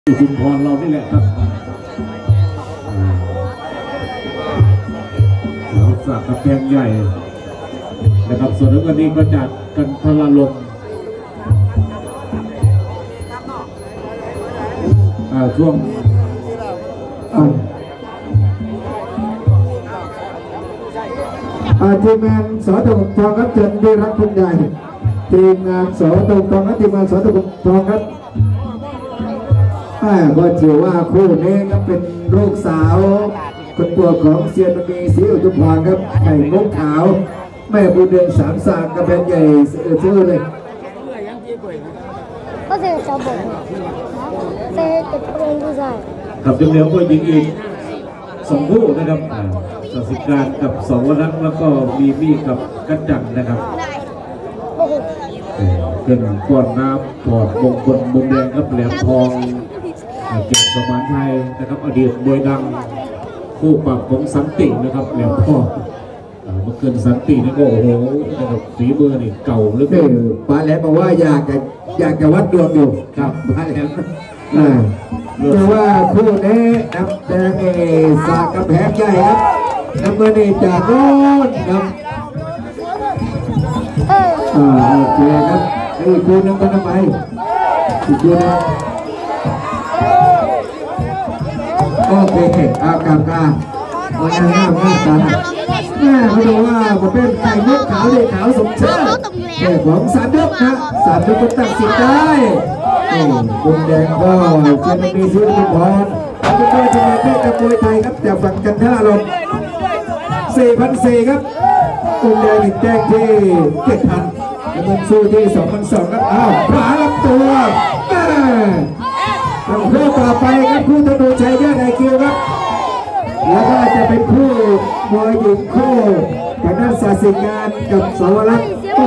ชุมพรเรานี่แหละครับเราสากกระแพงใหญ่นะครับส่วนวันนี้ก็จัดกันพลลมช่วงทีมงานสอตกทองครับเชิญได้รับทุนใหญ่ทีมงานสอตกทองครับทีมงานสอตกทองครับก็ถือว่าคู่นี้ครับเป็นลูกสาวคนปัวของเซียนมีศรีอุทุมพรครับไข่มุกขาวแม่บุญเดือนสามสากกระแพงใหญ่ชื่อเลยก็เสียชาวบ้านเสียเด็กคนผู้ชายครับจำเนียงก็ยิงอีก2 คู่นะครับสศิการกับสวรักษ์แล้วก็มีมี่กับกัจจังนะครับเครื่องก้อนน้ำปอดมงคลมุมแดงครับแหลมทองเก็บสมานชัยนะครับอดีตมวยดังคู่ปรับของสันตินะครับแหลมทองเมื่อคืนสันตินี่ก็โอ้โหนะครับฝีมือนี่เก่าหรือเปล่าป้าแหลมบอกว่าอยากจะวัดดวงอยู่ครับป้าแหลมแต่ว่าคู่นี้น้ำแดงสากกระแพงใหญ่ครับน้ำเงินจากโน่นครับโอเคครับอีกคู่นึงก็ทำไมอีกคู่นึงโอเคเอากลับกันวันนี้ห้ามตาแม่เขาดูว่ามันเป็นไก่มุกขาวเด็กขาวสมชื่อเด็กของสามยกนะสามยกคนตัดสินได้คุณแดงก็เชียร์มีสุริพรแล้วก็ชนะเพชรกับมวยไทยครับจากฝั่งกันท่าลม4,400ครับคุณแดงอีกแจ้งที่7,000แล้วมันสู้ที่2,200ครับอ้าวขวาลำตัวคู่ต่อไปครับคู่ธนูชัยยอดไอคิวครับแล้วก็จะเป็นคู่มวยหญิงคู่ทางด้านศาสิการกับสวรักษ์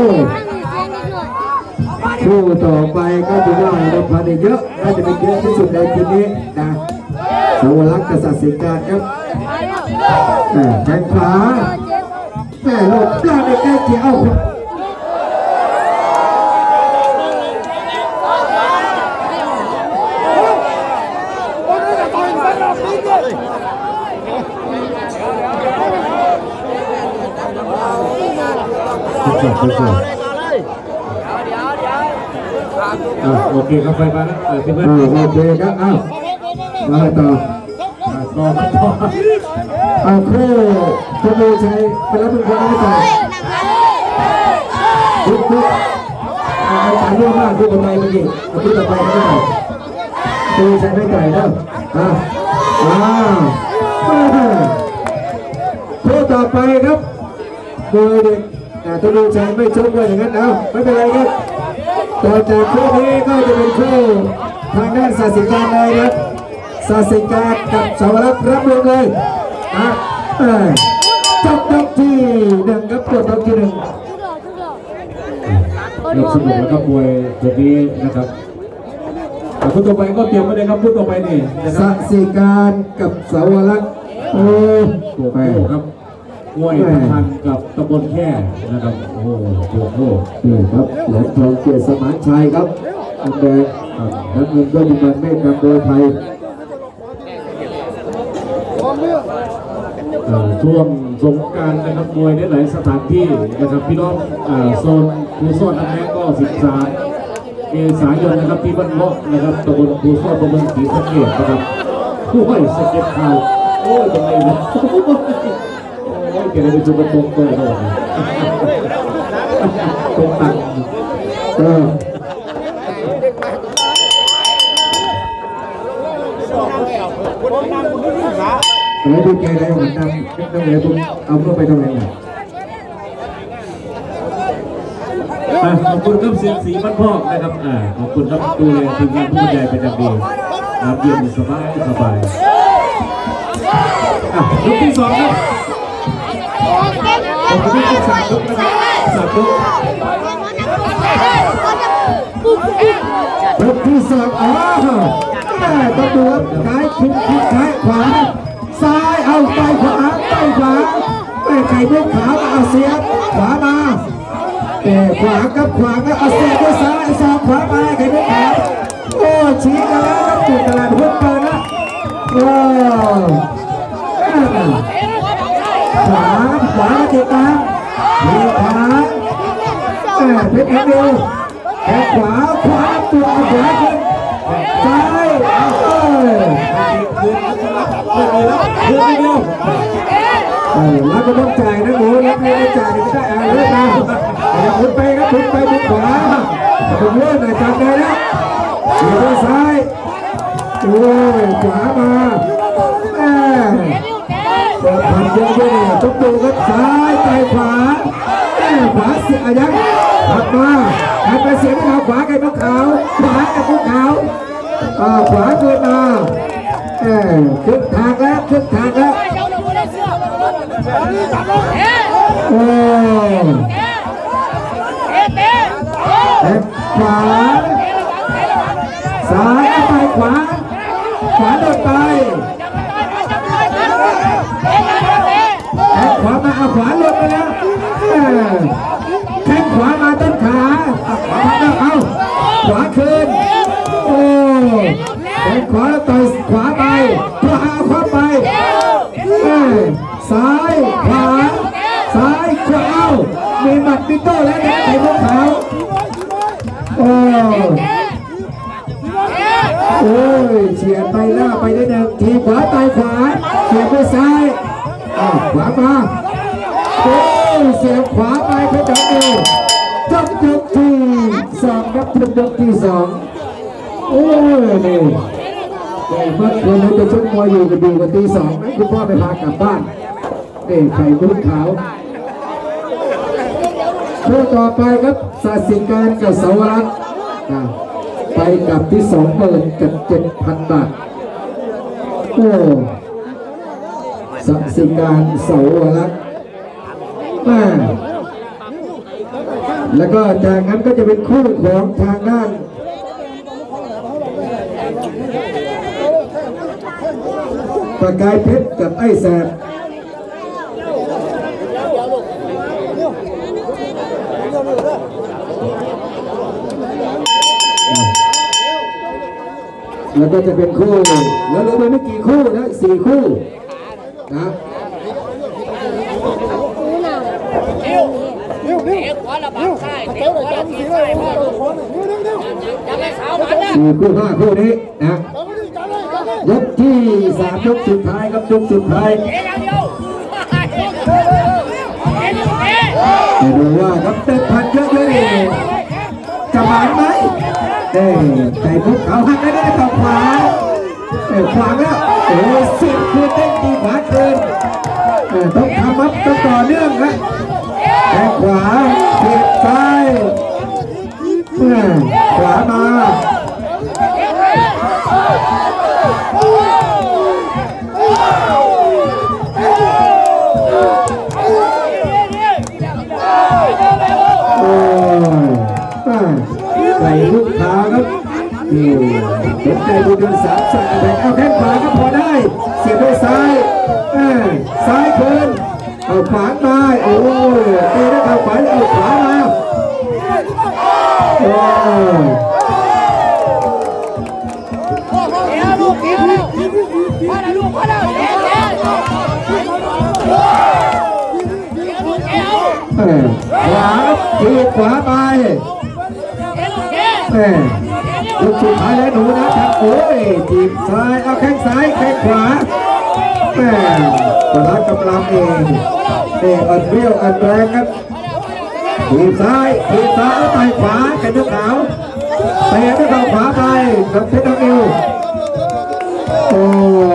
คู่ต่อไปก็ถือว่าเราพันเยอะน่าจะเป็นเยอะที่สุดในทีนี้นะสวรักษ์กับศาสิการครับแข้งขวาแม่ลงปลาในใกล้เกี่ยวโอเคครับไปมาแล้วโอเคครับมาต่อคู่ธนูชัยไปแล้วเป็นคนไม่ต่อยทุกเอาตามเรื่องมากคู่ต่อไปเมื่อกี้คู่ต่อไปไม่ต่อยธนูชัยไม่ต่อยแล้วคู่ต่อไปครับมวยเด็กธนูชัยไม่ชกไว้อย่างนั้นเอาไม่เป็นไรครับต่อจากคู่นี้ก็จะเป็นคู่ทางด้านศาสิการเลยครับศาสิการกับสวรักษ์รับลงเลยจบยกที่1ครับจบยกที่1 ยกสนุกแล้วก็มวยตัวนี้นะครับคู่ต่อไปก็เตรียมไว้เลยครับคู่ต่อไปนี่ศาสิการกับสวรักษ์ตัวแม่ครับมวยพันกับตำบลแค่นะครับโอ้โหตัวโตนี่ครับแหลมทองเกียรติสมานชัยครับอันแดงน้ำเงินก็มีมันไม่กับโดยไทยช่วงสงกรานต์นะครับมวยในหลายสถานที่นะครับพี่น้องโซนภูซ่อนอันนี้ก็13 เมษายนนะครับที่บ้านเลาะนะครับตำบลภูซ่อนตำบลศรีสะเกษนะครับผู้ให้สเก็ตข่าวโอ้ยตรงนี้นะเกี่ยวกับจุดตรงตัวเลยตรงตัดแล้วดูแกได้เหมือนกันต้องเลยผมเอาเข้าไปทำไมขอบคุณครับเสียงสีบ้านพ่อนะครับขอบคุณครับดูแลทีมงานผู้ใหญ่เป็นอย่างดีรับเยี่ยมสบายยกที่2ครับผมก็ที่3ยกนะครับ3 ยกยกที่2ต้องดูซ้ายคิดซ้ายขวาซ้ายเอาไปขวาไม่ไข่มุกขาวเอาเสียขวามาขวากับขวาก็เอาเสียด้วยซ้ายสองขวามาไข่มุกขาวโอ้ชี้กันแล้วครับที่ตลาดหุ้นเปิดนะว้าวขวาติดตามมีขาเพชรเอ็นดูแขนขวาตัวขวาขึ้นซ้ายแล้วก็ต้องจ่ายนะหมูรับไม่ได้จ่ายก็ได้เลือกมาหมุนไปครับหมุนไปหมุนขวาผมเลื่อนหน่อยจับเลยนะเดี๋ยวซ้ายโอ้ยขวามาเปิดผ่านเยอะด้วยเนี่ยต้องดูครับซ้ายไปขวาเสียยังถัดมาใครไปเสียงขวาใครพวกเขาขวาไอ้พวกเขาขวาเกินมาขึ้นทางแล้วโอ้ขวาซ้ายไปขวาโดนไปขวามาเอาขวาลงไปแล้วแข้งขวามาต้นขาเอาขวาคืนโอ้แข้งขวาต่อยขวาไปขวาไปซ้ายขวามีหมัดมีโต้แล้วไอ้พวกเขาโอ้ยเฉียดไปหน้าไปได้หนึ่งทีขวาต่อยขวาเฉียดไปซ้ายขวามาโอ้เสียบขวาไปเพชรดำจบที่สองครับจบที่สองโอ้ยนี่แต่เมื่อคืนเราจะชกมวยอยู่กันดีกว่าตีสองนะคุณพ่อไปพากลับบ้านนี่ไข่มุ้งขาวคู่ต่อไปครับศาสิการกับเสาวรักษ์ไปกับที่20,000กับ 7,000 บาทโอ้ศาสิการเสาวรักษ์แล้วก็จากนั้นก็จะเป็นคู่ของทางด้านประกายเพชรกับไอ้แสบแล้วก็จะเป็นคู่แล้วเหลือไม่กี่คู่นะ4 คู่นะ4 คู่ 5 คู่นี้นะยกที่3ยกสุดท้ายครับยกสุดท้ายจะดูว่าครับเต็มพันเยอะเลยจะหมายไหมแต่พวกเขาหักได้ต่อขวาขวาแล้วโอ้เสียบคืนเต้นตีขวาคืนต้องทำครับต้องต่อเนื่องนะแข้งขวาเพียงซ้ายขวามาใส่ลูกขาครับสนใจดูเดิน3 สั่งแบ่งเอาแข้งขวาก็พอได้เสียบด้วยซ้ายซ้ายคืนเอาขวามาโอ้ยตีด้วยเข่าขวาเอาขวามาโอ้ขวาทีขวาไปลูกสุดท้ายแล้วหนูนะครับโอ้ยจีบซ้ายเอาแข้งซ้ายแข้งขวาประทับกำลังเองอัดเบี้ยวอัดแรงครับทีบซ้ายไปขวาแขนขาวเตะด้วยเข่าขวาไปกับเพชรน้ำนิวโอ้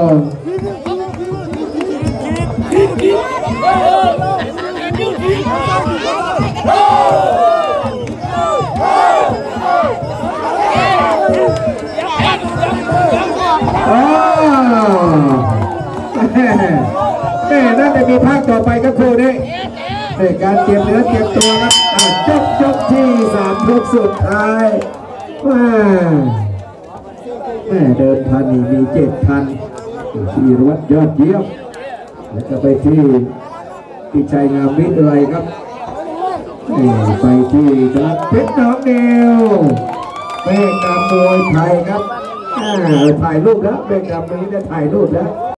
น่าจะมีภาคต่อไปก็คู่นี้การเตรียมเนื้อเตรียมตัวครับจบที่3 ยกสุดท้ายเดินพันนี่มี7,000ที่รถยอดเยี่ยมแล้วก็ไปที่พิชัยงามมิตรอะไรครับไปที่ตลาดเพชรน้องเดียวเป็นนามมวยไทยครับถ่ายรูปแล้วเบรกดำนี้ได้ถ่ายรูปแล้ว